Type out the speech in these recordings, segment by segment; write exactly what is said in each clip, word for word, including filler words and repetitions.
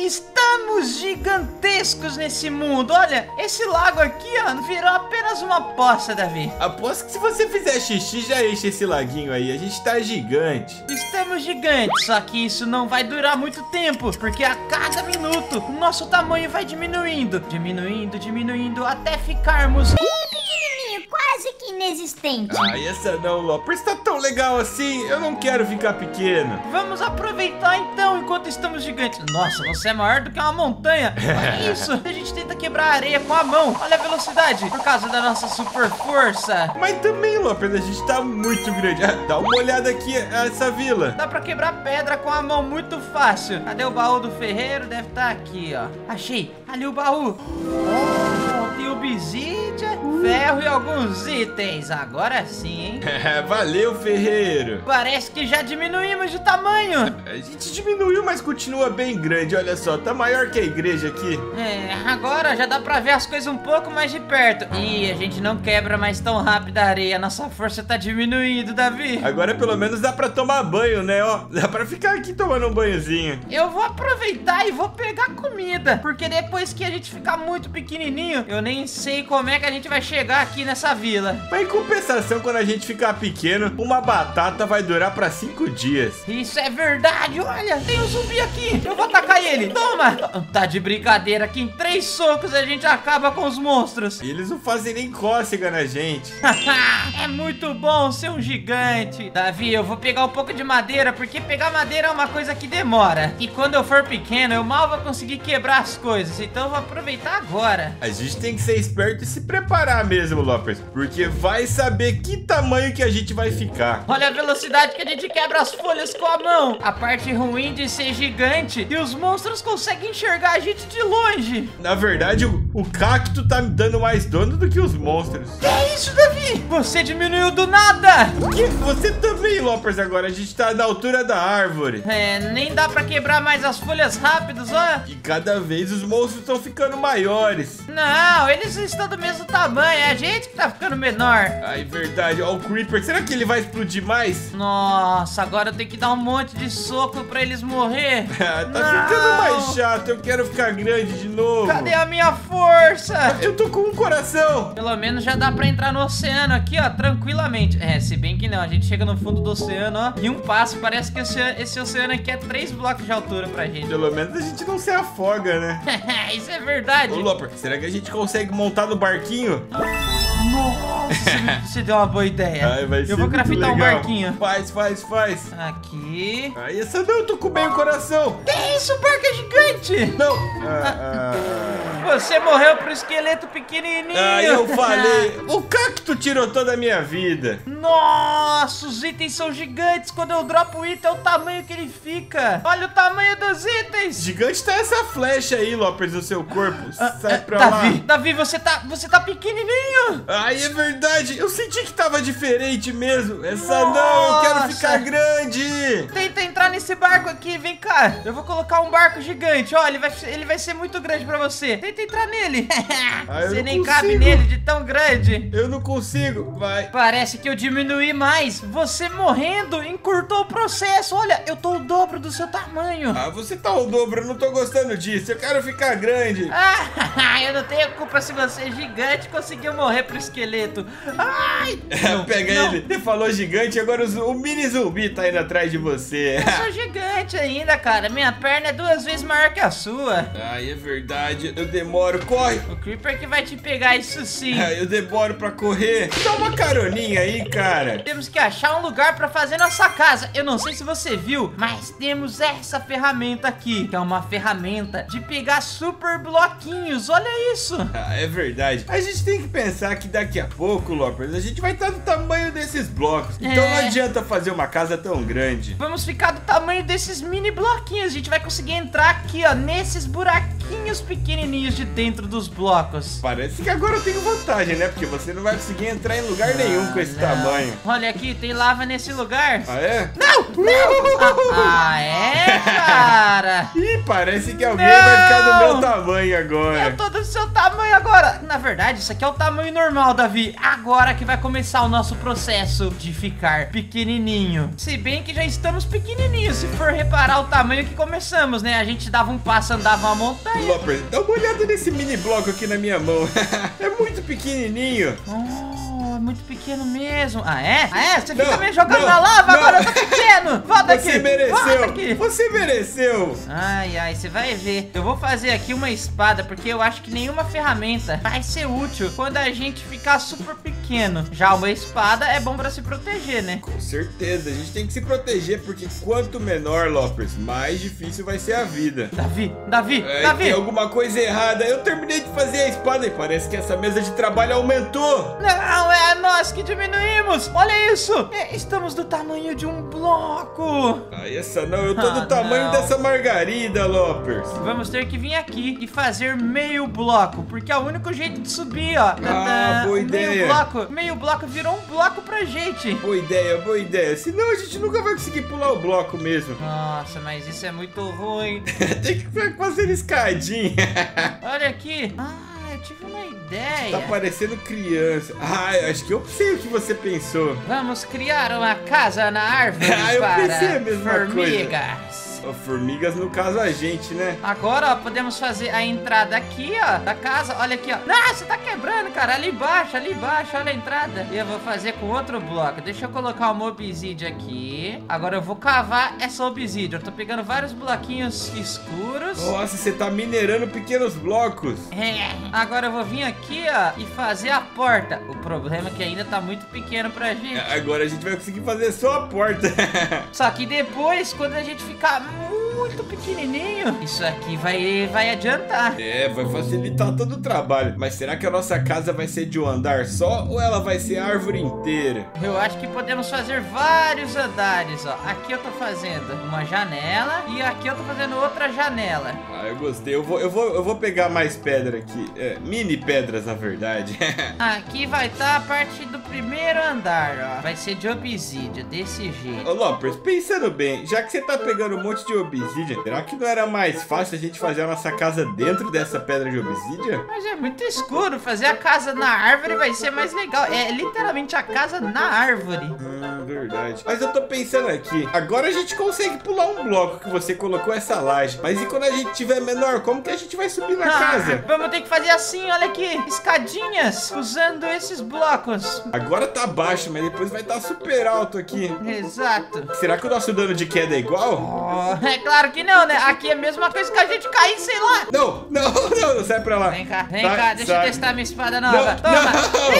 Estamos gigantescos nesse mundo. Olha, esse lago aqui, ó, virou apenas uma poça, Davi. Aposto que se você fizer xixi, já enche esse laguinho aí. A gente tá gigante. Estamos gigantes, só que isso não vai durar muito tempo, porque a cada minuto o nosso tamanho vai diminuindo, diminuindo, diminuindo, até ficarmos quase que inexistente. Ah, essa não, Lopper. Está tão legal assim. Eu não quero ficar pequeno. Vamos aproveitar então enquanto estamos gigantes. Nossa, você é maior do que uma montanha. Olha isso. A gente tenta quebrar a areia com a mão. Olha a velocidade, por causa da nossa super força. Mas também, Lopper, a gente tá muito grande. Dá uma olhada aqui essa vila. Dá pra quebrar pedra com a mão muito fácil. Cadê o baú do ferreiro? Deve estar aqui, ó. Achei. Ali o baú. Oh, tem obsidian, ferro e alguns itens. Agora sim, hein? Valeu, ferreiro. Parece que já diminuímos de tamanho. A gente diminuiu, mas continua bem grande. Olha só, tá maior que a igreja aqui. É, agora já dá pra ver as coisas um pouco mais de perto. E a gente não quebra mais tão rápido a areia. Nossa força tá diminuindo, Davi. Agora pelo menos dá pra tomar banho, né? Ó, dá pra ficar aqui tomando um banhozinho. Eu vou aproveitar e vou pegar comida, porque depois que a gente ficar muito pequenininho, eu nem sei como é que a gente vai chegar aqui nessa vila. Mas em compensação, quando a gente ficar pequeno, uma batata vai durar pra cinco dias. Isso é verdade. Olha, tem um zumbi aqui. Eu vou atacar ele. Toma. Tá de brincadeira, que em três socos a gente acaba com os monstros. E eles não fazem nem cócega na gente. É muito bom ser um gigante. Davi, eu vou pegar um pouco de madeira, porque pegar madeira é uma coisa que demora. E quando eu for pequeno, eu mal vou conseguir quebrar as coisas. Então eu vou aproveitar agora. A gente tem que ser esperto e se preparar mesmo, Lopper, porque vai saber que tamanho que a gente vai ficar. Olha a velocidade que a gente quebra as folhas com a mão. A parte ruim de ser gigante, e os monstros conseguem enxergar a gente de longe. Na verdade, o, o cacto tá me dando mais dano do que os monstros. Que é isso, Davi? Você diminuiu do nada. Que? Você também, Loppers, agora. A gente tá na altura da árvore. É, nem dá pra quebrar mais as folhas rápidos, ó. E cada vez os monstros estão ficando maiores. Não, eles estão do mesmo tamanho. É a gente que tá ficando menor. Ai, verdade. Ó, o Creeper. Será que ele vai explodir mais? Nossa, agora eu tenho que dar um monte de soco pra eles morrer. Tá Não. ficando mais chato. Eu quero ficar grande de novo. Cadê a minha força? Eu tô com um coração. Pelo menos já dá pra entrar no oceano aqui, ó, tranquilamente. É, se bem que não, a gente chega no fundo do oceano, ó, e um passo, parece que esse, esse oceano aqui é três blocos de altura pra gente. Pelo menos a gente não se afoga, né? Isso é verdade. Ô, Lopper, será que a gente consegue montar no barquinho? Nossa, você deu uma boa ideia. Ai, vai ser eu vou muito craftar um legal. barquinho. Faz, faz, faz. Aqui. Ai, essa não, eu tô com meio coração. Que isso, o barco é gigante. Não. Ah, ah. Você morreu pro esqueleto pequenininho. Ah, eu falei. O cacto tirou toda a minha vida. Nossa, os itens são gigantes. Quando eu dropo o item, é o tamanho que ele fica. Olha o tamanho dos itens. Gigante tá essa flecha aí, Lopers, no seu corpo. Sai pra Davi, lá. Davi, você tá, você tá pequenininho. Ai, é verdade. Eu senti que tava diferente mesmo. Essa Nossa. não, eu quero ficar grande. Tenta entrar nesse barco aqui, vem cá. Eu vou colocar um barco gigante. Ó, ele vai, ele vai ser muito grande pra você. Tenta entrar nele. Ah, eu você não nem consigo. cabe nele de tão grande. Eu não consigo, vai. Parece que eu diminuí mais. Você morrendo encurtou o processo. Olha, eu tô o dobro do seu tamanho. Ah, você tá o dobro, eu não tô gostando disso. Eu quero ficar grande. Ah, eu não tenho culpa se você é gigante e conseguiu morrer pro esqueleto. Ai! Não, Pega não. ele. Você falou gigante, agora o, o mini zumbi tá indo atrás de você. Eu sou gigante ainda, cara. Minha perna é duas vezes maior que a sua. Ai, é verdade. Eu demoro. Corre. O Creeper que vai te pegar, isso sim. Ai, eu demoro pra correr. Dá uma caroninha aí, cara. Temos que achar um lugar pra fazer nossa casa. Eu não sei se você viu, mas temos essa ferramenta aqui, que é uma ferramenta de pegar super bloquinhos. Olha isso. Ah, é verdade. A gente tem que pensar que daqui a pouco, Loppers, a gente vai estar do tamanho desses blocos. Então É. não adianta fazer uma casa tão grande. Vamos ficar do tamanho desses mini bloquinhos. A gente vai conseguir entrar aqui, ó, nesses buraquinhos. bloquinhos pequenininhos de dentro dos blocos. Parece que agora eu tenho vantagem, né? Porque você não vai conseguir entrar em lugar nenhum com esse Não. tamanho. Olha aqui, tem lava nesse lugar. Ah, é? Não! Não! Ah, ah, é, cara? Ih, parece que alguém Não. vai ficar do meu tamanho agora. Eu tô do seu tamanho agora. Na verdade, isso aqui é o tamanho normal, Davi. Agora que vai começar o nosso processo de ficar pequenininho. Se bem que já estamos pequenininhos. Se for reparar o tamanho que começamos, né? A gente dava um passo, andava uma montanha. Lopper, dá uma olhada nesse mini bloco aqui na minha mão. É muito pequenininho. Oh, muito pequeno mesmo. Ah, é? Ah, é? Você Não, fica me jogando não, na lava, não. agora eu tô pequeno. Volta aqui. Você Volta mereceu. aqui. Você mereceu. Ai, ai, você vai ver. Eu vou fazer aqui uma espada, porque eu acho que nenhuma ferramenta vai ser útil quando a gente ficar super pequeno. Já uma espada é bom pra se proteger, né? Com certeza, a gente tem que se proteger, porque quanto menor, Loppers, mais difícil vai ser a vida. Davi, Davi, É, Davi. tem alguma coisa errada. Eu terminei de fazer a espada e parece que essa mesa de trabalho aumentou. Não, é nós que diminuímos. Olha isso. É, estamos do tamanho de um bloco. Ah, essa não, eu tô Ah, do tamanho não. dessa margarida, Loppers. Vamos ter que vir aqui e fazer meio bloco, porque é o único jeito de subir, ó. Ah, Tadã. boa Meio ideia. bloco, meio bloco virou um bloco pra gente. Boa ideia, boa ideia. Senão a gente nunca vai conseguir pular o bloco mesmo. Nossa, mas isso é muito ruim. Tem que fazer escadinha. Olha aqui. Ah, eu tive uma ideia. Tá parecendo criança. Ah, acho que eu sei o que você pensou. Vamos criar uma casa na árvore Ah, eu para pensei a mesma formigas. Ó, formigas, no caso, a gente, né? Agora, ó, podemos fazer a entrada aqui, ó, da casa. Olha aqui, ó. Nossa, tá quebrando, cara. Ali embaixo, ali embaixo, olha a entrada. E eu vou fazer com outro bloco. Deixa eu colocar uma obsidian aqui. Agora eu vou cavar essa obsidian. Eu tô pegando vários bloquinhos escuros. Nossa, você tá minerando pequenos blocos. É. Agora eu vou vir aqui, ó, e fazer a porta. O problema é que ainda tá muito pequeno pra gente. Agora a gente vai conseguir fazer só a porta. Só que depois, quando a gente ficar muito pequenininho, isso aqui vai, vai adiantar. É, vai facilitar todo o trabalho. Mas será que a nossa casa vai ser de um andar só ou ela vai ser a árvore inteira? Eu acho que podemos fazer vários andares, ó. Aqui eu tô fazendo uma janela e aqui eu tô fazendo outra janela. Ah, eu gostei. Eu vou, eu vou, eu vou pegar mais pedra aqui. É, mini pedras, na verdade. Aqui vai estar a parte do primeiro andar, ó. Vai ser de obsidian, desse jeito. Ô, Loppers, pensando bem, já que você tá pegando um monte de obsidian, será que não era mais fácil a gente fazer a nossa casa dentro dessa pedra de obsidian? Mas é muito escuro, fazer a casa na árvore vai ser mais legal. É literalmente a casa na árvore. Hum, verdade. Mas eu tô pensando aqui, agora a gente consegue pular um bloco que você colocou essa laje. Mas e quando a gente tiver menor, como que a gente vai subir na Ah, casa? vamos ter que fazer assim, olha aqui, escadinhas, usando esses blocos. Agora tá baixo, mas depois vai estar super alto aqui. Exato. Será que o nosso dano de queda é igual? Oh, é claro que não, né? Aqui é a mesma coisa que a gente cair, sei lá. Não, não, não, não, sai pra lá. Vem cá, vem Sai, cá, deixa sai. eu testar minha espada nova. Não, Toma.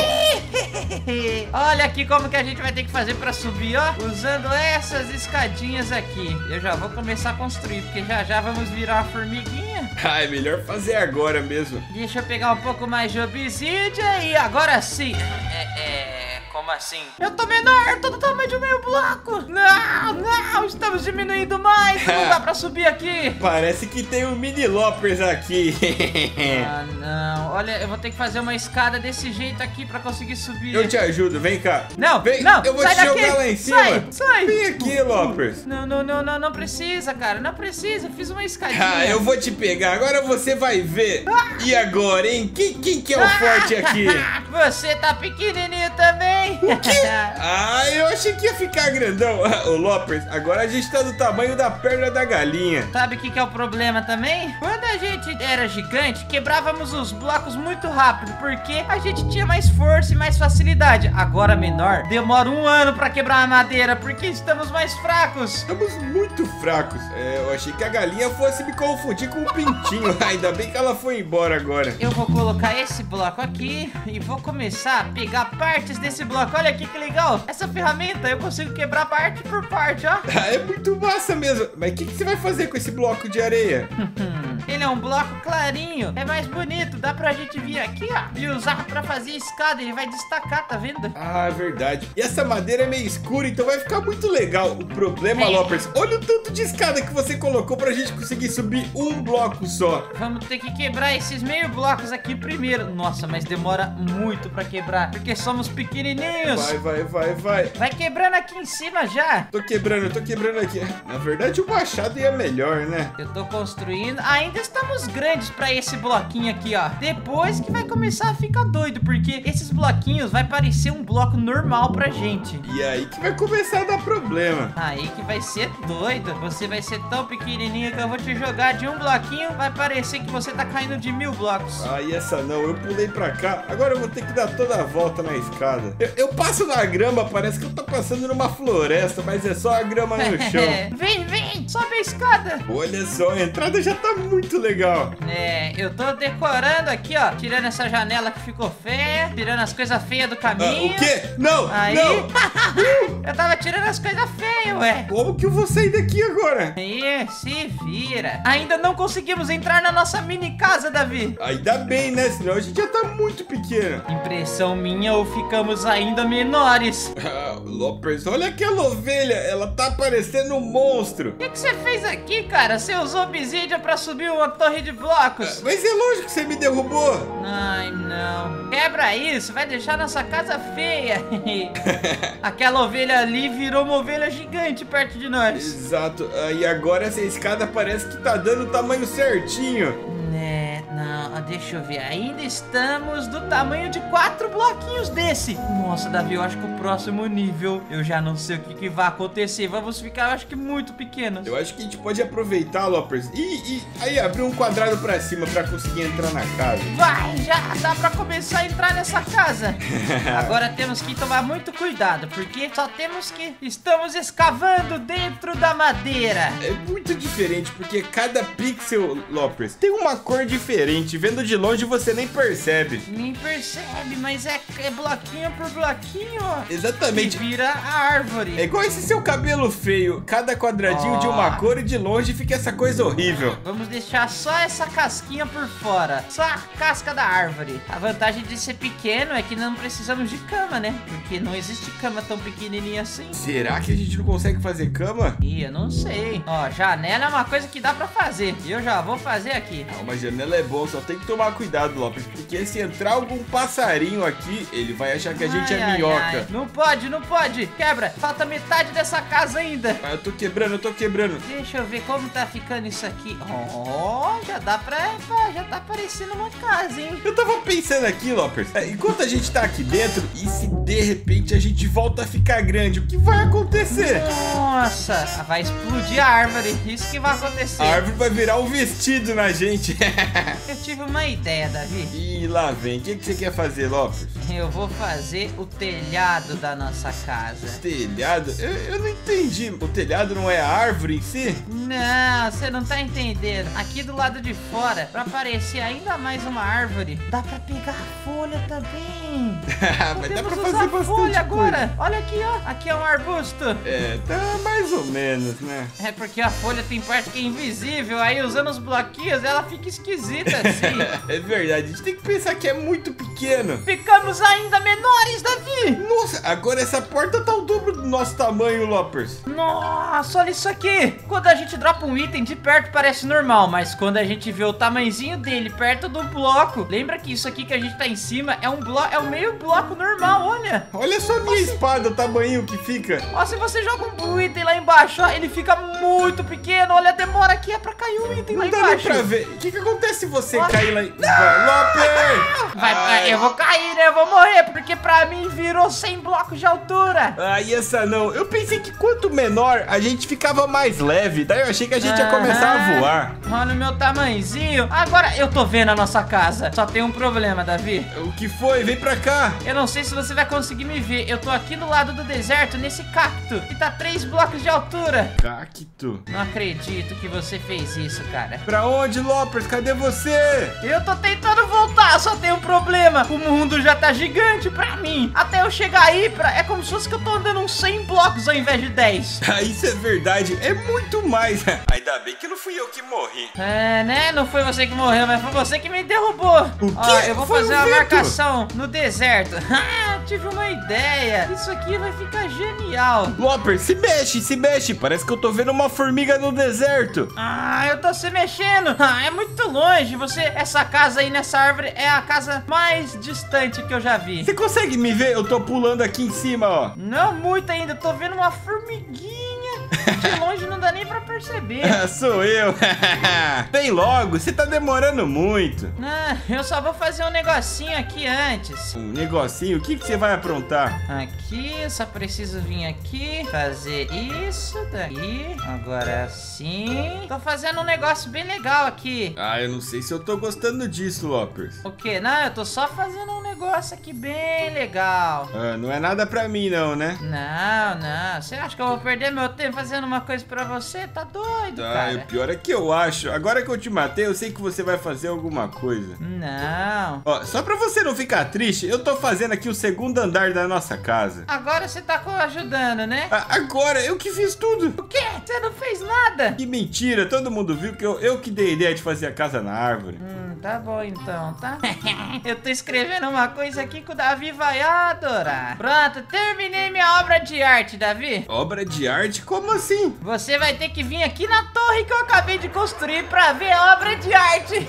não. Olha aqui como que a gente vai ter que fazer pra subir, ó. Usando essas escadinhas aqui. Eu já vou começar a construir, porque já já vamos virar uma formiguinha. Ah, é melhor fazer agora mesmo. Deixa eu pegar um pouco mais de obsidian e agora sim. É, é... Como assim? Eu tô menor, eu tô do tamanho de um meio bloco. Não, não, estamos diminuindo mais. Não dá pra subir aqui. Parece que tem um mini Loppers aqui. Ah, não. Olha, eu vou ter que fazer uma escada desse jeito aqui pra conseguir subir. Eu te ajudo, vem cá. Não, Vem, não, eu vou sai te daqui. jogar lá em cima. Sai, sai. Vem aqui, Loppers. Não, não, não, não, não precisa, cara. Não precisa. Eu fiz uma escadinha. Ah, eu vou te pegar. Agora você vai ver. E agora, hein? Quem, quem que é o forte aqui? Você tá pequenininho também. O quê? Ah, eu achei que ia ficar grandão. Ô, Loppers, agora a gente tá do tamanho da perna da galinha. Sabe o que, que é o problema também? Quando a gente era gigante, quebrávamos os blocos muito rápido, porque a gente tinha mais força e mais facilidade. Agora, menor, demora um ano pra quebrar a madeira, porque estamos mais fracos. Estamos muito fracos. É, eu achei que a galinha fosse me confundir com o pintinho. Ainda bem que ela foi embora agora. Eu vou colocar esse bloco aqui e vou começar a pegar partes desse bloco. Olha aqui que legal. Essa ferramenta eu consigo quebrar parte por parte, ó. Ah, é muito massa mesmo. Mas o que, que você vai fazer com esse bloco de areia? Ele é um bloco clarinho. É mais bonito. Dá pra gente vir aqui, ó, e usar pra fazer escada. Ele vai destacar, tá vendo? Ah, verdade. E essa madeira é meio escura, então vai ficar muito legal. O problema, É. Loppers, olha o tanto de escada que você colocou pra gente conseguir subir um bloco só. Vamos ter que quebrar esses meio blocos aqui primeiro. Nossa, mas demora muito pra quebrar, porque somos pequenininhos. Vai, vai, vai, vai. Vai quebrando aqui em cima já. Tô quebrando, tô quebrando aqui. Na verdade, o machado ia melhor, né? Eu tô construindo. Ainda estamos grandes pra esse bloquinho aqui, ó. Depois que vai começar a ficar doido, porque esses bloquinhos vai parecer um bloco normal pra gente. E aí que vai começar a dar problema. Aí que vai ser doido. Você vai ser tão pequenininho que eu vou te jogar de um bloquinho. Vai parecer que você tá caindo de mil blocos. Ai, essa não, eu pulei pra cá. Agora eu vou ter que dar toda a volta na escada. Eu, eu passo na grama, parece que eu tô passando numa floresta, mas é só a grama no chão. Vem, vem, sobe a escada. Olha só, a entrada já tá muito legal. É, eu tô decorando aqui, ó. Tirando essa janela que ficou feia. Tirando as coisas feias do caminho. Ah, o quê? Não, Aí, não. eu tava tirando as coisas feias, ué. Como que eu vou sair daqui agora? Aí, se vira. Ainda não conseguimos entrar na nossa mini casa, Davi. Ainda bem, né? Senão a gente já tá muito pequeno. Impressão minha ou ficamos ainda menores? Ah, Loppers, olha aquela ovelha. Ela tá parecendo um monstro. O que, que você fez aqui, cara? Você usou obsidian pra subir uma torre de blocos? Mas é lógico que você me derrubou. Ai, não. Quebra isso, vai deixar nossa casa feia. Aquela ovelha ali virou uma ovelha gigante perto de nós. Exato. Ah, e agora essa escada parece que tá dando o tamanho certinho. É, não, deixa eu ver. Ainda estamos do tamanho de quatro bloquinhos desse. Nossa, Davi, eu acho que o próximo nível eu já não sei o que, que vai acontecer. Vamos ficar, eu acho que muito pequenos. Eu acho que a gente pode aproveitar, Loppers, e, e aí abrir um quadrado pra cima pra conseguir entrar na casa. Vai, já dá pra começar a entrar nessa casa. Agora temos que tomar muito cuidado, porque só temos que... Estamos escavando dentro da madeira. É muito diferente, porque cada pixel, Loppers, tem uma cor diferente. Vendo de longe você nem percebe. Nem percebe, mas é, é bloquinho por bloquinho, ó. Exatamente. E vira a árvore. É igual esse seu cabelo feio. Cada quadradinho Oh. de uma cor e de longe fica essa coisa horrível. Vamos deixar só essa casquinha por fora. Só a casca da árvore. A vantagem de ser pequeno é que não precisamos de cama, né? Porque não existe cama tão pequenininha assim. Será que a gente não consegue fazer cama? Ih, eu não sei. Ó, janela é uma coisa que dá pra fazer. E eu já vou fazer aqui. Ah, uma janela é bom, só tem que tomar cuidado, Loppers, porque se entrar algum passarinho aqui, ele vai achar que a gente Ai, é ai, minhoca. ai. Não pode, não pode. Quebra. Falta metade dessa casa ainda. Ah, eu tô quebrando, eu tô quebrando. Deixa eu ver como tá ficando isso aqui. Ó, já dá pra... Já tá parecendo uma casa, hein? Eu tava pensando aqui, Loppers, é, enquanto a gente tá aqui dentro, e se de repente a gente volta a ficar grande, o que vai acontecer? Nossa, vai explodir a árvore. Isso que vai acontecer. A árvore vai virar um vestido na gente. Eu tive uma ideia, Davi. E lá vem, o que, que você quer fazer, Loppers? Eu vou fazer o telhado da nossa casa. Telhado? Eu, eu não entendi. O telhado não é a árvore em si? Não, você não tá entendendo. Aqui do lado de fora, pra parecer ainda mais uma árvore, dá pra pegar a folha também. Mas dá pra Podemos fazer usar bastante folha agora. coisa. Olha aqui, ó. Aqui é um arbusto. É, tá mais ou menos, né? É porque a folha tem parte que é invisível. Aí usando os bloquinhos, ela fica esquisita assim. É verdade, a gente tem que pensar que é muito pequeno. Ficamos ainda menores, Davi. Nossa, agora essa porta tá o dobro do nosso tamanho, Loppers. Nossa, olha isso aqui. Quando a gente dropa um item de perto parece normal, mas quando a gente vê o tamanhozinho dele perto do bloco, lembra que isso aqui que a gente tá em cima é um bloco, é um meio bloco normal, olha. Olha só a minha espada, o tamanho que fica. Ó, se você joga um item lá embaixo, ó, ele fica muito pequeno. Olha a demora aqui, é pra cair um item lá Não dá nem embaixo. pra ver. O que que acontece se você Olha. cair lá em... Loppers! Vai, Ai. eu vou cair, né? Eu vou morrer, porque pra mim virou cem blocos de altura. Ai, essa não. Eu pensei que quanto menor, a gente ficava mais leve. Daí eu achei que a gente ia começar a Aham. voar. Olha o meu tamanhozinho. Agora eu tô vendo a nossa casa. Só tem um problema, Davi. O que foi? Vem pra cá. Eu não sei se você vai conseguir me ver. Eu tô aqui do lado do deserto, nesse cacto, que tá três blocos de altura. Cacto. Bonito. Não acredito que você fez isso, cara. Pra onde, Lopers? Cadê você? Eu tô tentando voltar, só tem um problema. O mundo já tá gigante pra mim. Até eu chegar aí, pra... é como se fosse que eu tô andando uns cem blocos ao invés de dez. Ah, isso é verdade. É muito mais. Ainda bem que não fui eu que morri. É, né? Não foi você que morreu, mas foi você que me derrubou. O Ó, quê? eu vou Foi fazer o uma vento. marcação no deserto. Ah, tive uma ideia. Isso aqui vai ficar genial. Lopers, se mexe, se mexe. Parece que eu tô vendo uma formiga no deserto. Ah, eu tô se mexendo. Ah, é muito longe. Você, essa casa aí nessa árvore é a casa mais distante que eu já vi. Você consegue me ver? Eu tô pulando aqui em cima, ó. Não muito ainda. Eu tô vendo uma formiguinha. De longe não dá nem pra perceber. Ah, sou eu. Vem logo, você tá demorando muito. Ah, eu só vou fazer um negocinho aqui antes. Um negocinho, o que que você vai aprontar? Aqui, só preciso vir aqui, fazer isso daí. Agora sim. Tô fazendo um negócio bem legal aqui. Ah, eu não sei se eu tô gostando disso, Lopers. O quê? Não, eu tô só fazendo um negócio aqui bem legal. Ah, não é nada pra mim não, né? Não, não. Você acha que eu vou perder meu tempo fazendo uma coisa pra você? Tá doido, Ah, cara. o pior é que eu acho. Agora que eu te matei, eu sei que você vai fazer alguma coisa. Não. Ó, só pra você não ficar triste, eu tô fazendo aqui o segundo andar da nossa casa. Agora você tá co- ajudando, né? Ah, agora, eu que fiz tudo. O quê? Você não fez nada? Que mentira, todo mundo viu que eu, eu que dei a ideia de fazer a casa na árvore. Hum, tá bom então, tá? Eu tô escrevendo uma coisa aqui que o Davi vai adorar. Pronto, terminei minha obra de arte, Davi. Obra de arte? Como assim? Você vai ter que vir aqui na torre que eu acabei de construir pra ver a obra de arte.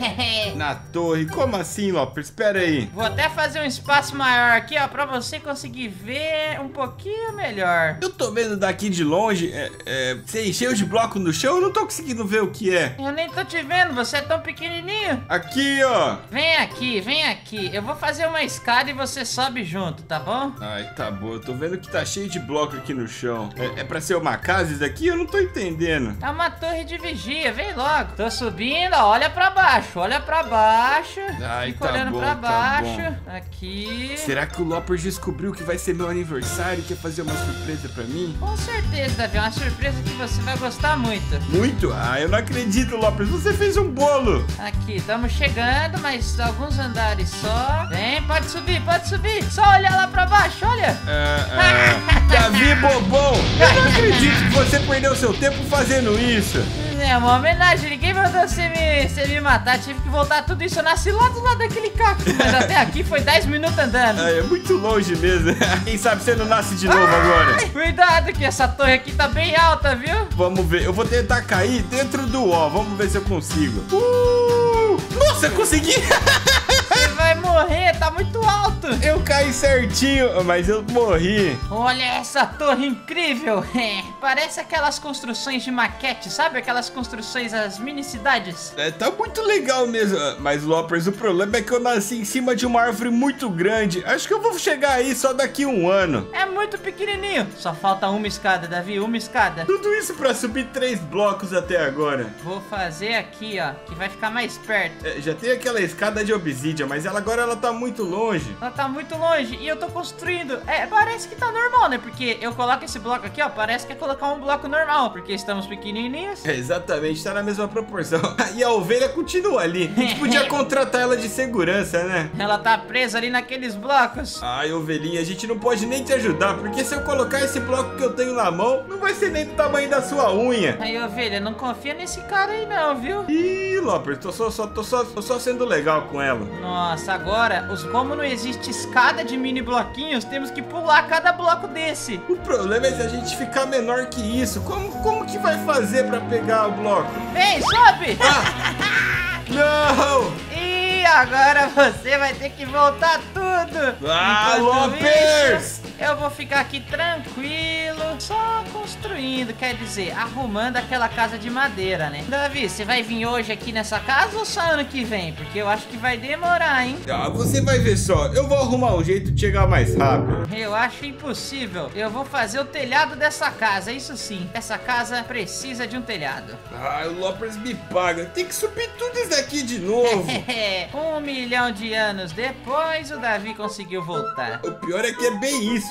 Na torre? Como assim, Lopers? Espera aí. Vou até fazer um espaço maior aqui, ó, pra você conseguir ver um pouquinho melhor. Eu tô vendo daqui de longe, é, é, você encheu de bloco no chão, eu não tô conseguindo ver o que é. Eu nem tô te vendo, você é tão pequenininho. Aqui, ó. Vem aqui, vem aqui. Eu vou fazer uma escada e você sobe junto, tá bom? Ai, tá bom, eu tô vendo que tá cheio de bloco aqui no chão. É, é pra ser uma casa isso aqui? Eu não tô entendendo. É uma torre de vigia, vem logo. Tô subindo, ó, olha pra baixo, olha pra baixo. Ai, Fica tá olhando bom, pra tá baixo. Aqui. Será que o Lopers descobriu que vai ser meu aniversário e quer fazer uma surpresa pra mim? Com certeza, Davi, é uma surpresa que você vai gostar muito. Muito? Ah, eu não acredito, Lopers, você fez um bolo. Aqui, estamos chegando, mas alguns andares só. Vem, pode subir, pode subir. Só olhar lá pra baixo, olha. Ah, ah, Davi Bobão, eu não acredito que você perdeu seu tempo fazendo isso. É uma homenagem, ninguém mandou você me, você me matar. Tive que voltar tudo isso. Eu nasci lá do lado daquele cacto, mas até aqui foi dez minutos andando. Ah, é muito longe mesmo. Quem sabe você não nasce de novo agora. Ai, cuidado que essa torre aqui tá bem alta, viu? Vamos ver, eu vou tentar cair dentro do ó. Vamos ver se eu consigo. Uh! Nossa, eu consegui! Você vai morrer, tá muito alto. Eu caí certinho, mas eu morri. Olha essa torre incrível. É, parece aquelas construções de maquete, sabe? Aquelas construções, as mini cidades. É, tá muito legal mesmo. Mas, Lopers, o problema é que eu nasci em cima de uma árvore muito grande. Acho que eu vou chegar aí só daqui a um ano. É muito pequenininho. Só falta uma escada, Davi, uma escada. Tudo isso pra subir três blocos até agora. Vou fazer aqui, ó, que vai ficar mais perto. É, já tem aquela escada de obsidian, mas ela agora ela tá muito longe. Ela tá muito longe e eu tô construindo. É, parece que tá normal, né? Porque eu coloco esse bloco aqui, ó, parece que é colocar um bloco normal, porque estamos pequenininhos. É, exatamente, tá na mesma proporção. E a ovelha continua ali. A gente podia contratar ela de segurança, né? Ela tá presa ali naqueles blocos. Ai, ovelhinha, a gente não pode nem te ajudar, porque se eu colocar esse bloco que eu tenho na mão, não vai ser nem do tamanho da sua unha. Aí, ovelha, não confia nesse cara aí não, viu? Ih, Lopers, tô só, só, tô, só, tô só sendo legal com ela. Nossa, agora, os, como não existe escada de mini bloquinhos, temos que pular cada bloco desse. O problema é se a gente ficar menor que isso. Como, como que vai fazer pra pegar o bloco? Vem, sobe! Ah! Não! E agora você vai ter que voltar tudo. Ah, Enquanto Lopers! isso, eu vou ficar aqui tranquilo, só construindo, quer dizer, arrumando aquela casa de madeira, né? Davi, você vai vir hoje aqui nessa casa ou só ano que vem? Porque eu acho que vai demorar, hein? Ah, você vai ver só. Eu vou arrumar um jeito de chegar mais rápido. Eu acho impossível. Eu vou fazer o telhado dessa casa, isso sim. Essa casa precisa de um telhado. Ah, o Lopers me paga. Tem que subir tudo isso daqui de novo. Um milhão de anos depois, o Davi conseguiu voltar. O pior é que é bem isso.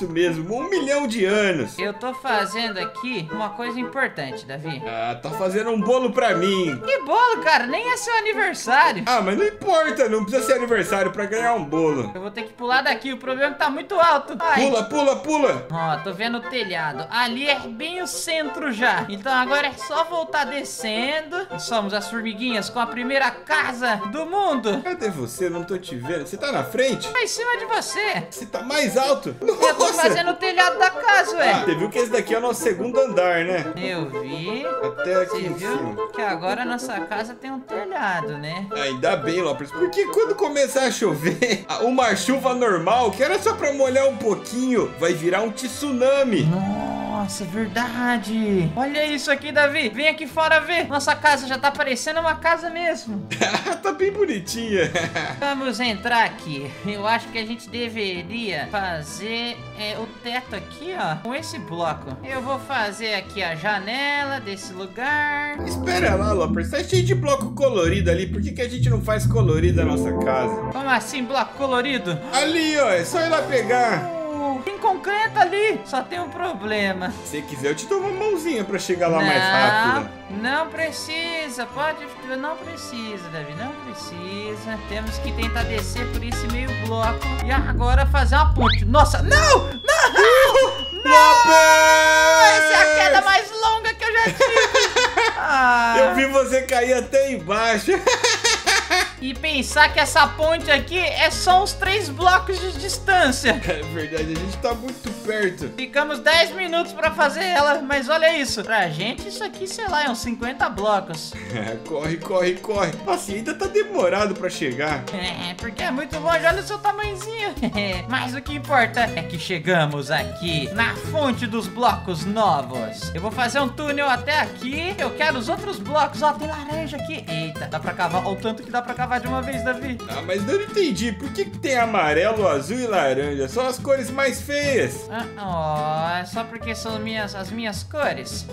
Isso mesmo, um milhão de anos. Eu tô fazendo aqui uma coisa importante, Davi. Ah, tá fazendo um bolo pra mim. Que bolo, cara? Nem é seu aniversário. Ah, mas não importa, não precisa ser aniversário pra ganhar um bolo. Eu vou ter que pular daqui, o problema é que tá muito alto. Ai. Pula, pula, pula. Ó, tô vendo o telhado. Ali é bem o centro já. Então agora é só voltar descendo. E somos as formiguinhas com a primeira casa do mundo. Cadê você? Não tô te vendo. Você tá na frente? Tá em cima de você. Você tá mais alto. Eu tô Nossa! fazendo o telhado da casa, ué. Ah, você viu que esse daqui é o nosso segundo andar, né? Eu vi. Até aqui Você em viu cima. que agora a nossa casa tem um telhado, né? Ainda bem, Lopes, porque quando começar a chover, uma chuva normal, que era só pra molhar um pouquinho, vai virar um tsunami. Nossa, é verdade. Olha isso aqui, Davi. Vem aqui fora ver. Nossa casa já tá parecendo uma casa mesmo. Tá bem bonitinha. Vamos entrar aqui. Eu acho que a gente deveria fazer é, o teto aqui, ó, com esse bloco. Eu vou fazer aqui a janela desse lugar. Espera lá, Lopes, tá cheio de bloco colorido ali. Por que, que a gente não faz colorido a nossa casa? Como assim, bloco colorido? Ali, ó, é só ir lá pegar. Tem concreto ali. Só tem um problema. Se quiser, eu te dou uma mãozinha pra chegar lá não, mais rápido. Não precisa, pode, não precisa, Davi, não precisa. Temos que tentar descer por esse meio bloco e agora fazer uma ponte. Nossa, não, não, não! Essa é a queda mais longa que eu já tive. Ah. Eu vi você cair até embaixo. E pensar que essa ponte aqui é só uns três blocos de distância. É verdade, a gente tá muito perto. Ficamos dez minutos pra fazer ela, mas olha isso. Pra gente isso aqui, sei lá, é uns cinquenta blocos. Corre, corre, corre. Nossa, e ainda tá demorado pra chegar. É, porque é muito longe, olha o seu tamanhozinho. Mas o que importa é que chegamos aqui na fonte dos blocos novos. Eu vou fazer um túnel até aqui. Eu quero os outros blocos. Ó, tem laranja aqui. Eita, dá pra cavar. Olha o tanto que dá pra cavar de uma vez, Davi. Ah, mas eu não entendi. Por que, que tem amarelo, azul e laranja? São as cores mais feias. Ah, oh, é só porque são minhas, as minhas cores.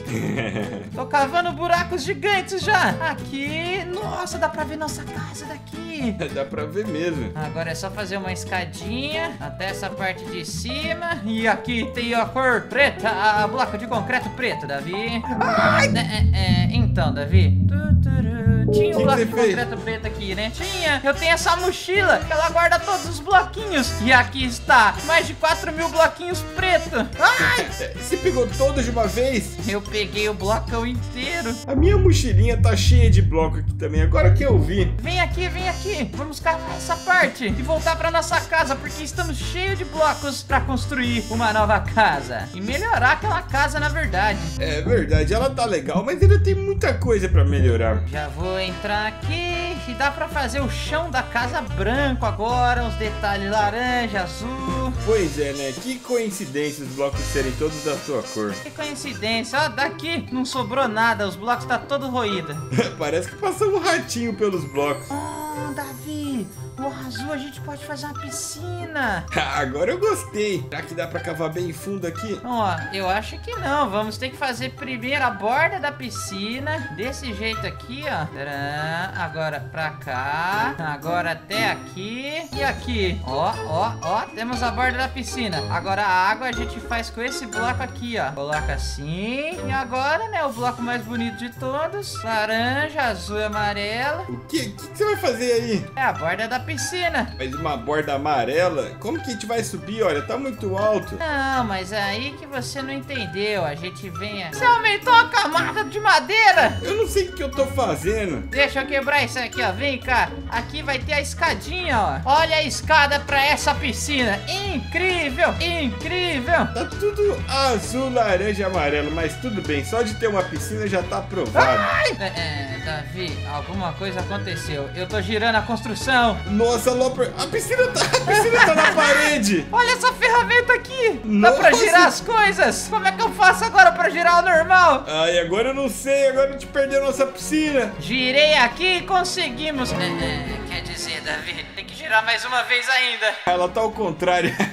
Tô cavando buracos gigantes já. Aqui, nossa, dá pra ver nossa casa daqui. Dá pra ver mesmo. Agora é só fazer uma escadinha até essa parte de cima. E aqui tem a cor preta, a bloco de concreto preto, Davi. Ai! É, é, então, Davi. Tinha um que bloco que de fez? concreto preto aqui, né? Tinha. Eu tenho essa mochila que ela guarda todos os bloquinhos. E aqui está, mais de quatro mil bloquinhos pretos. Ai! Você pegou todos de uma vez? Eu peguei o blocão inteiro. A minha mochilinha tá cheia de bloco aqui também, agora que eu vi. Vem aqui, vem aqui. Vamos cavar essa parte e voltar pra nossa casa, porque estamos cheios de blocos pra construir uma nova casa. E melhorar aquela casa, na verdade. É verdade, ela tá legal, mas ainda tem muita coisa pra melhorar. Já vou entrar aqui e dá pra fazer o chão da casa branco agora, os detalhes laranja, azul. Pois é, né? Que coincidência os blocos serem todos da sua cor. Que coincidência, ó, daqui não sobrou nada, os blocos tá todo roído. Parece que passou um ratinho pelos blocos. Oh, Davi, o azul a gente pode fazer uma piscina. Agora eu gostei. Será que dá pra cavar bem fundo aqui? Ó, eu acho que não. Vamos ter que fazer primeiro a borda da piscina. Desse jeito aqui, ó. Tcharam. Agora pra cá. Agora até aqui. E aqui. Ó, ó, ó. Temos a borda da piscina. Agora a água a gente faz com esse bloco aqui, ó. Coloca assim. E agora, né, o bloco mais bonito de todos. Laranja, azul e amarelo. O que? O que que você vai fazer aí? É a borda da piscina. Mas uma borda amarela? Como que a gente vai subir? Olha, tá muito alto. Não, mas é aí que você não entendeu. A gente vem... Você aumentou a camada de madeira. Eu não sei o que eu tô fazendo. Deixa eu quebrar isso aqui, ó. Vem cá. Aqui vai ter a escadinha, ó. Olha a escada pra essa piscina. Incrível, incrível. Tá tudo azul, laranja e amarelo, mas tudo bem. Só de ter uma piscina já tá aprovado. É, é, Davi, alguma coisa aconteceu. Eu tô girando a construção. Nossa, Loper, a piscina tá, a piscina tá na parede. Olha essa ferramenta aqui. Dá Nossa. pra girar as coisas. Como é que eu faço agora pra girar ao normal? Ai, agora eu não sei. Agora a gente perdeu a nossa piscina. Girei aqui e conseguimos. É, é, quer dizer, Davi, tem que girar mais uma vez ainda. Ela tá ao contrário.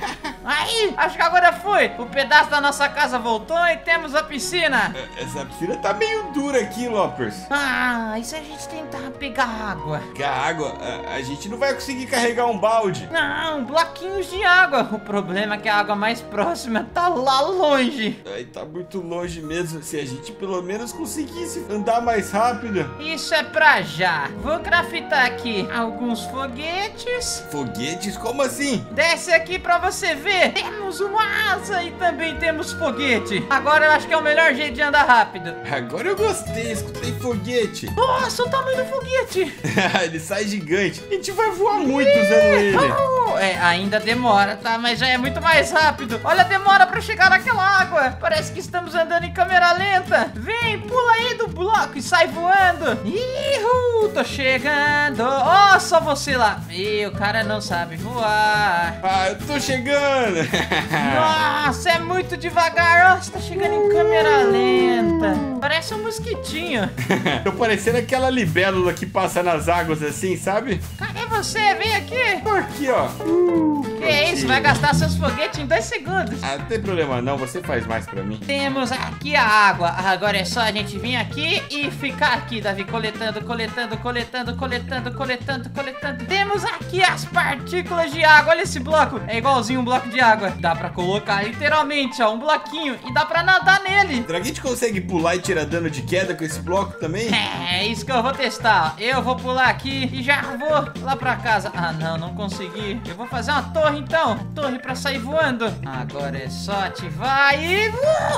Aí, acho que agora foi. O pedaço da nossa casa voltou e temos a piscina. Essa piscina tá meio dura aqui, Loppers. Ah, e se a gente tentar pegar água? Pegar água? A, a gente não vai conseguir carregar um balde. Não, bloquinhos de água. O problema é que a água mais próxima tá lá longe. Ai, tá muito longe mesmo. Se a gente pelo menos conseguisse andar mais rápido. Isso é pra já. Vou craftar aqui alguns foguetes. Foguetes? Como assim? Desce aqui pra você ver. Temos uma asa e também temos foguete. Agora eu acho que é o melhor jeito de andar rápido. Agora eu gostei, escutei foguete. Nossa, o tamanho do foguete. Ele sai gigante. A gente vai voar muito usando ele. Oh, é, ainda demora, tá? Mas já é muito mais rápido. Olha a demora pra chegar naquela água. Parece que estamos andando em câmera lenta. Vem, pula aí do bloco e sai voando. Ihu, tô chegando. Ó, oh, só você lá. Ih, o cara não sabe voar. Ah, eu tô chegando. Nossa, é muito devagar. Ó, você tá chegando em câmera lenta. Parece um mosquitinho. Tô parecendo aquela libélula que passa nas águas assim, sabe? Cadê você? Vem aqui. Tô aqui, ó. Que é isso? Vai gastar seus foguetes em dois segundos. Ah, não tem problema não, você faz mais pra mim. Temos aqui a água. Agora é só a gente vir aqui e ficar aqui, Davi, coletando, coletando, coletando, coletando, coletando, coletando. Temos aqui as partículas de água. Olha esse bloco. É igualzinho um bloco de água. Dá pra colocar literalmente, ó, um bloquinho e dá pra nadar nele. Será que a gente consegue pular e tirar dano de queda com esse bloco também? É, é isso que eu vou testar. Eu vou pular aqui e já vou lá pra casa. Ah, não, não consegui. Eu vou fazer uma torre, então. Torre pra sair voando. Agora é só ativar e...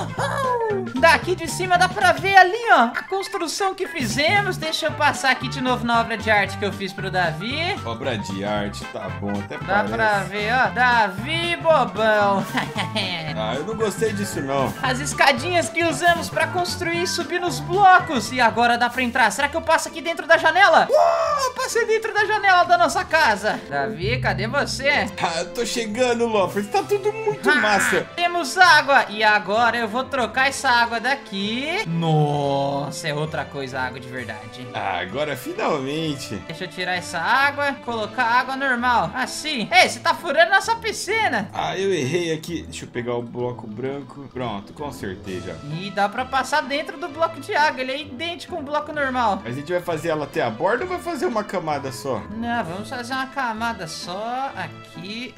Uhul! Daqui de cima dá pra ver ali, ó, a construção que fizemos. Deixa eu passar aqui de novo na obra de arte que eu fiz pro Davi. Obra de arte, tá bom, até Dá parece. pra ver, ó. Davi Bobão. Ah, eu não gostei disso, não. As escadinhas que usamos pra construir e subir nos blocos. E agora dá pra entrar. Será que eu passo aqui dentro da janela? Uh, passei dentro da janela da nossa casa. Davi, cadê você? Ah, eu tô chegando, Loppers. Tá tudo muito Ah, massa. temos água. E agora eu vou trocar essa água daqui. Nossa, é outra coisa, água de verdade. Ah, agora finalmente. Deixa eu tirar essa água, colocar água normal. Assim. Ei, você tá furando nossa piscina. Ah, eu errei aqui. Deixa eu pegar o bloco branco. Pronto, consertei já. E dá pra passar dentro do bloco de água. Ele é idêntico com o bloco normal. Mas a gente vai fazer ela até a borda ou vai fazer uma camada só? Não, vamos fazer uma camada só aqui.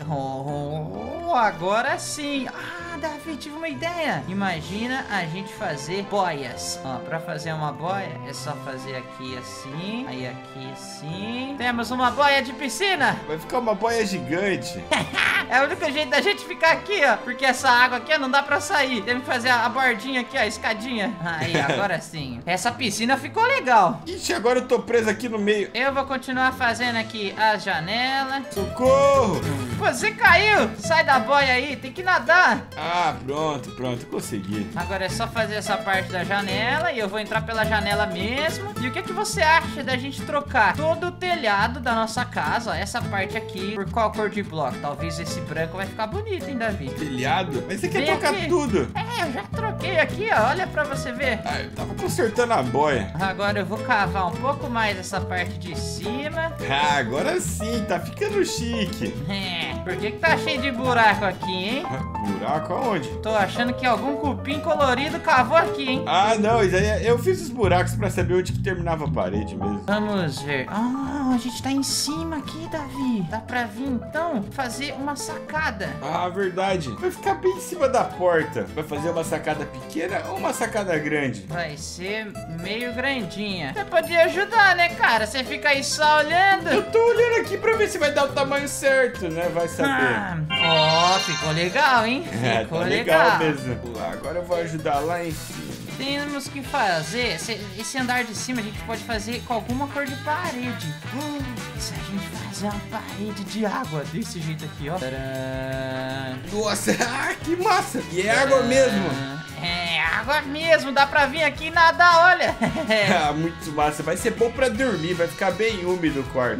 Oh, agora sim. Ah, Davi, tive uma ideia. Imagina a gente fazer boias. Ó, pra fazer uma boia é só fazer aqui assim. Aí aqui assim. Temos uma boia de piscina. Vai ficar uma boia gigante. É o único jeito da gente ficar aqui, ó. Porque essa água aqui, ó, não dá pra sair. Temos que fazer a bordinha aqui, ó, a escadinha. Aí, agora sim. Essa piscina ficou legal. Ixi, agora eu tô preso aqui no meio. Eu vou continuar fazendo aqui as janelas. Socorro! Você caiu! Sai da boia aí, tem que nadar. Ah, pronto, pronto, consegui. Agora é só fazer essa parte da janela e eu vou entrar pela janela mesmo. E o que que você acha da gente trocar todo o telhado da nossa casa, ó, essa parte aqui, por qual cor de bloco? Talvez esse branco vai ficar bonito, hein, Davi? Telhado? Mas você quer Vem trocar aqui. tudo? É, eu já troquei aqui, ó, olha pra você ver. Ah, eu tava consertando a boia. Agora eu vou cavar um pouco mais essa parte de cima. Ah, agora sim, tá ficando chique. É, por que que tá cheio de buraco aqui, hein? Ah, buraco aonde? Tô achando que algum cupim colorido cavou aqui, hein? Ah, não, isso aí é- eu fiz os buracos pra saber onde que terminava a parede mesmo. Vamos ver. Ah, a gente tá em cima aqui, Davi. Dá pra vir, então, fazer uma sacada. Ah, verdade. Vai ficar bem em cima da porta. Vai fazer uma sacada pequena ou uma sacada grande? Vai ser meio grandinha. Você podia ajudar, né, cara? Você fica aí só olhando. Eu tô olhando aqui pra ver se vai dar o tamanho certo, né? Vai saber. Ah, ó, ficou legal, hein? É, Ficou tá legal. legal mesmo. Agora eu vou ajudar lá em cima. Temos que fazer... Esse, esse andar de cima a gente pode fazer com alguma cor de parede. Hum, se a gente fazer uma parede de água desse jeito aqui, ó. Tcharam. Nossa, ah, que massa! E é água mesmo. É, água mesmo. Dá pra vir aqui e nadar, olha. Ah, muito massa. Vai ser bom pra dormir, vai ficar bem úmido o quarto. Nossa,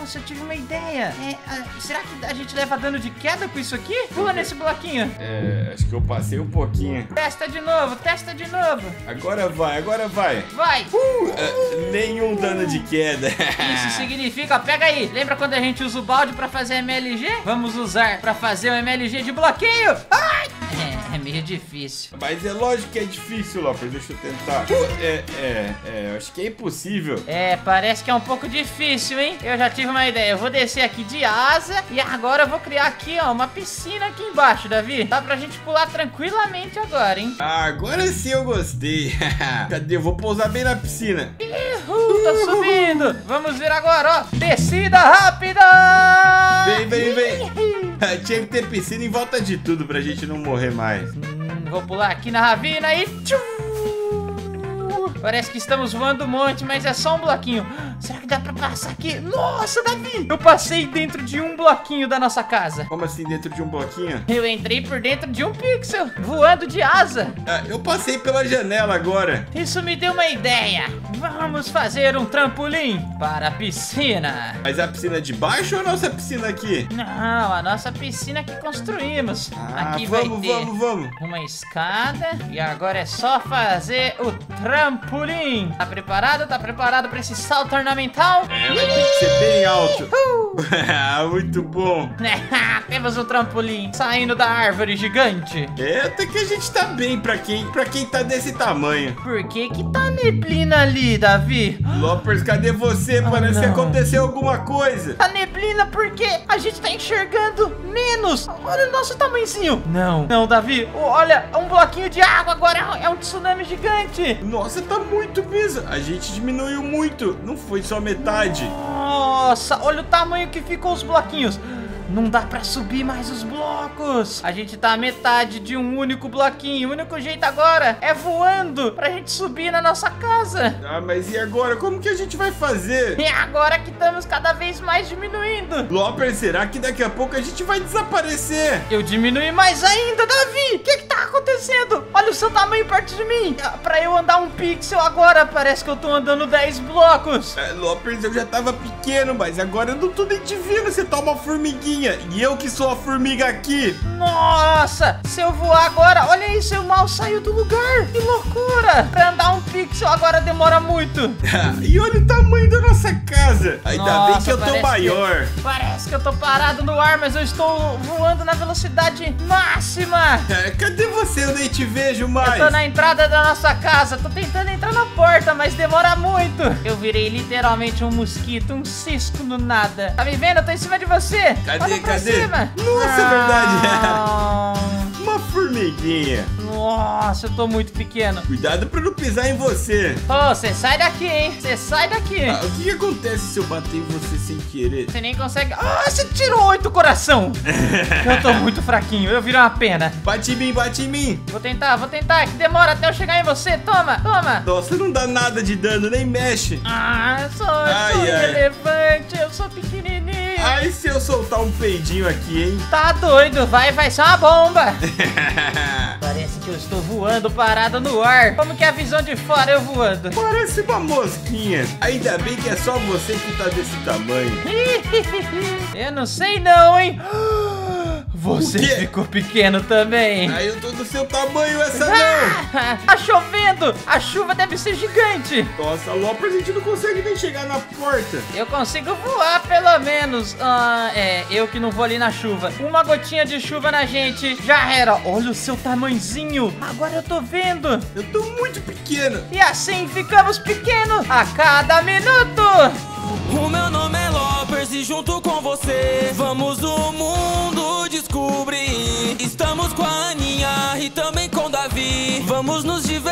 Nossa, eu tive uma ideia. É, a, será que a gente leva dano de queda com isso aqui? Pula nesse bloquinho. É, acho que eu passei um pouquinho. Testa de novo, testa de novo. Agora vai, agora vai. Vai. Uh, é, nenhum dano de queda. Isso significa, pega aí. Lembra quando a gente usa o balde pra fazer M L G? Vamos usar pra fazer o M L G de bloqueio. Ai! É, é meio difícil. Mas é lógico que é difícil, Lopers. Deixa eu tentar. Uh, é, é, é, acho que é impossível. É, parece que é um pouco difícil, hein? Eu já tive uma ideia. Eu vou descer aqui de asa e agora eu vou criar aqui, ó, uma piscina aqui embaixo, Davi. Dá pra gente pular tranquilamente agora, hein? Ah, agora sim eu gostei. Cadê? Eu vou pousar bem na piscina. Uhul, tô subindo. Vamos ver agora, ó. Descida rápida! Vem, vem, vem. Tinha que ter piscina em volta de tudo pra gente não morrer mais. Hum, vou pular aqui na ravina e... Tchum! Parece que estamos voando um monte, mas é só um bloquinho. Será que dá pra passar aqui? Nossa, Davi! Eu passei dentro de um bloquinho da nossa casa. Como assim dentro de um bloquinho? Eu entrei por dentro de um pixel, voando de asa. Ah, eu passei pela janela agora. Isso me deu uma ideia. Vamos fazer um trampolim para a piscina. Mas a piscina de baixo ou a nossa piscina aqui? Não, a nossa piscina que construímos. Ah, aqui vamos, vai ter vamos, vamos. uma escada e agora é só fazer o trampolim. Tá preparado? Tá preparado para esse salto ornamental? É, vai ter que ser bem alto. Uh! Muito bom. Temos um trampolim saindo da árvore gigante. É, até que a gente tá bem pra quem, pra quem tá desse tamanho. Por que que tá neblina ali, Davi? Lopers, cadê você? Ah, Parece não. que aconteceu alguma coisa. Tá neblina porque a gente tá enxergando menos. Olha o nosso tamanhozinho. Não, não, Davi. Olha, é um bloquinho de água agora. É um tsunami gigante. Nossa, tá muito mesmo. A gente diminuiu muito. Não foi só metade. Nossa, olha o tamanho que ficou os bloquinhos. Não dá pra subir mais os blocos. A gente tá a metade de um único bloquinho. O único jeito agora é voando pra gente subir na nossa casa. Ah, mas e agora? Como que a gente vai fazer? E agora que estamos cada vez mais diminuindo. Lopers, será que daqui a pouco a gente vai desaparecer? Eu diminui mais ainda, Davi. O que que tá acontecendo? Olha o seu tamanho perto de mim. Pra eu andar um pixel agora, parece que eu tô andando dez blocos. É, Lopers, eu já tava pequeno, mas agora eu não tô nem te vendo. Você tá uma formiguinha. E eu que sou a formiga aqui. Nossa, se eu voar agora, olha isso, eu mal saio do lugar. Que loucura. Pra andar um pixel agora demora muito. E olha o tamanho da nossa casa. Ainda Nossa, bem que eu tô parece maior. que, parece que eu tô parado no ar, mas eu estou voando na velocidade máxima. É, cadê você? Eu nem te vejo mais. Eu tô na entrada da nossa casa, tô tentando entrar na porta, mas demora muito. Eu virei literalmente um mosquito, um cisco no nada. Tá me vendo? Eu tô em cima de você. Cadê, Olha pra cadê? cima. Nossa, é verdade. Ah. Uma formiguinha. Nossa, eu tô muito pequeno. Cuidado pra não pisar em você. Ô, você sai daqui, hein? Você sai daqui. Ah, o que, que acontece se eu bater em você sem querer? Você nem consegue... Ah, você tirou oito coração. Eu tô muito fraquinho, eu virei uma pena. Bate em mim, bate em mim. Vou tentar, vou tentar, que demora até eu chegar em você. Toma, toma. Nossa, não dá nada de dano, nem mexe. Ah, eu sou, eu Ai, sou ai. irrelevante, eu sou pequenininho. Ai, se eu soltar um peidinho aqui, hein? Tá doido, vai, vai ser uma bomba. Parece que eu estou voando parado no ar. Como que é a visão de fora eu voando? Parece uma mosquinha. Ainda bem que é só você que tá desse tamanho. Eu não sei não, hein? Você O quê? ficou pequeno também. Aí eu tô do seu tamanho, essa não. Ah, tá chovendo! A chuva deve ser gigante! Nossa, Lopers, a gente não consegue nem chegar na porta. Eu consigo voar pelo menos. Ah, é, eu que não vou ali na chuva. Uma gotinha de chuva na gente já era. Olha o seu tamanhozinho. Agora eu tô vendo. Eu tô muito pequeno. E assim ficamos pequenos a cada minuto. O meu nome é Lopers e junto com você vamos o mundo descobrir. Estamos com a Aninha e também com o Davi. Vamos nos divertir.